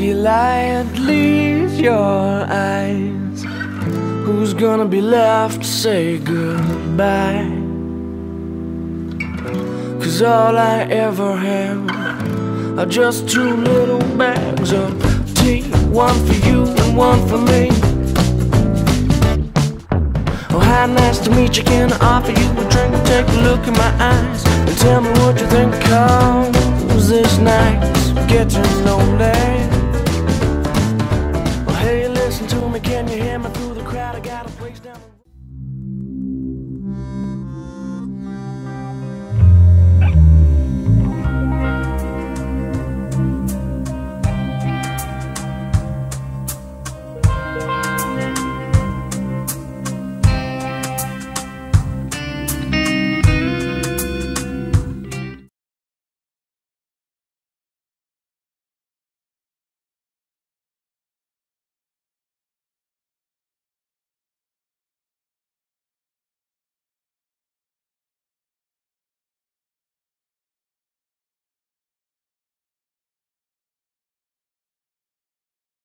light leaves your eyes, who's gonna be left to say goodbye? 'Cause all I ever have are just two little bags of tea, one for you and one for me. Oh, how nice to meet you. Can I offer you a drink? Take a look in my eyes and tell me what you think, 'cause this night's getting lonely. Well, hey, listen to me, can you hear me through the crowd? I got a place down